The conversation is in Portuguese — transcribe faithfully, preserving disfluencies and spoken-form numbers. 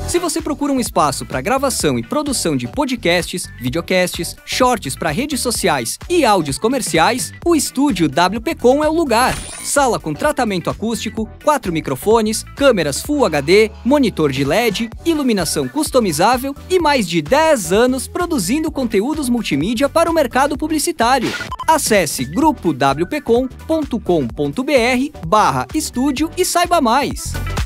Se você procura um espaço para gravação e produção de podcasts, videocasts, shorts para redes sociais e áudios comerciais, o Estúdio W P Com é o lugar. Sala com tratamento acústico, quatro microfones, câmeras Full H D, monitor de L E D, iluminação customizável e mais de dez anos produzindo conteúdos multimídia para o mercado publicitário. Acesse grupo w p com ponto com ponto b r barra estúdio e saiba mais.